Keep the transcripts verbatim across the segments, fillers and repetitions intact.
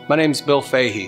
My name's Bill Fahey.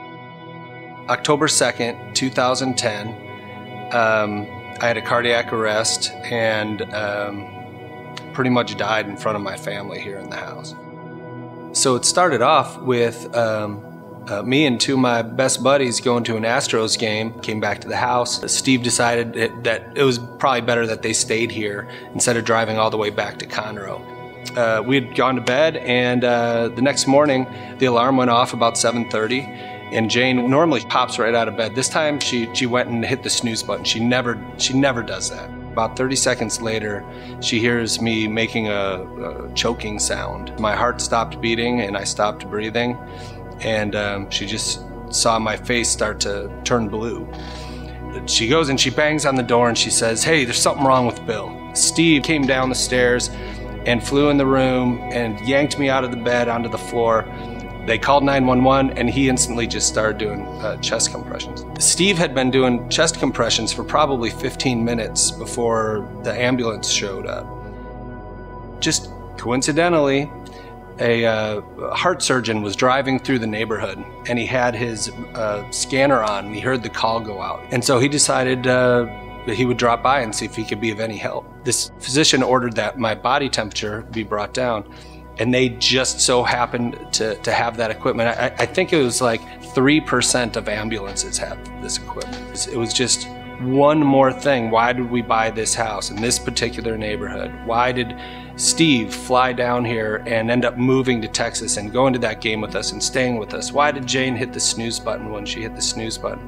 October second, two thousand ten, um, I had a cardiac arrest and um, pretty much died in front of my family here in the house. So it started off with um, uh, me and two of my best buddies going to an Astros game, came back to the house. Steve decided it, that it was probably better that they stayed here instead of driving all the way back to Conroe. Uh, we had gone to bed, and uh, the next morning the alarm went off about seven thirty, and Jane normally pops right out of bed. This time she, she went and hit the snooze button. She never, she never does that. About thirty seconds later, she hears me making a, a choking sound. My heart stopped beating and I stopped breathing, and um, she just saw my face start to turn blue. She goes and she bangs on the door and she says, "Hey, there's something wrong with Bill." Steve came down the stairs and flew in the room and yanked me out of the bed onto the floor. They called nine one one, and he instantly just started doing uh, chest compressions. Steve had been doing chest compressions for probably fifteen minutes before the ambulance showed up. Just coincidentally, a uh, heart surgeon was driving through the neighborhood, and he had his uh, scanner on, and he heard the call go out. And so he decided uh, that he would drop by and see if he could be of any help. This physician ordered that my body temperature be brought down, and they just so happened to, to have that equipment. I, I think it was like three percent of ambulances have this equipment. It was just one more thing. Why did we buy this house in this particular neighborhood? Why did Steve fly down here and end up moving to Texas and going to that game with us and staying with us? Why did Jane hit the snooze button when she hit the snooze button?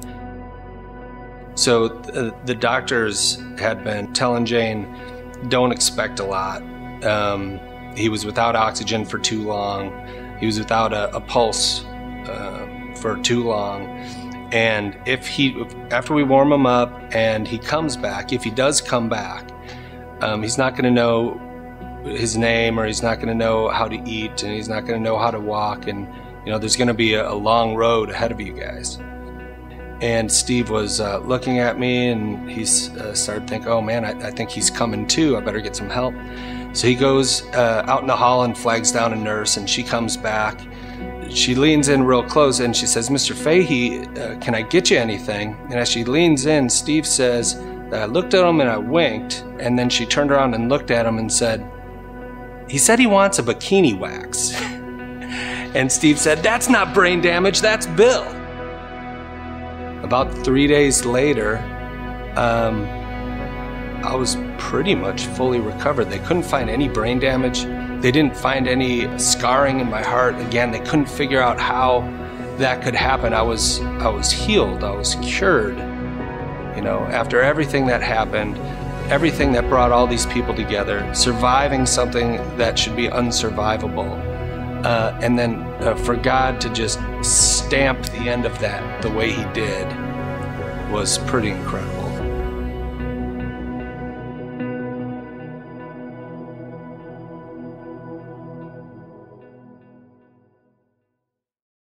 So the, the doctors had been telling Jane, don't expect a lot. Um, He was without oxygen for too long. He was without a, a pulse uh, for too long. And if he, after we warm him up and he comes back, if he does come back, um, he's not going to know his name, or he's not going to know how to eat, and he's not going to know how to walk. And you know, there's going to be a, a long road ahead of you guys. And Steve was uh, looking at me, and he uh, started thinking, oh man, I, I think he's coming too. I better get some help. So he goes uh, out in the hall and flags down a nurse, and she comes back. She leans in real close and she says, "Mister Fahey, uh, can I get you anything?" And as she leans in, Steve says that I looked at him and I winked, and then she turned around and looked at him and said, "He said he wants a bikini wax." And Steve said, "That's not brain damage, that's Bill." About three days later, um, I was pretty much fully recovered. They couldn't find any brain damage. They didn't find any scarring in my heart. Again, they couldn't figure out how that could happen. I was, I was healed, I was cured. You know, after everything that happened, everything that brought all these people together, surviving something that should be unsurvivable, uh, and then uh, for God to just stamp the end of that the way He did was pretty incredible.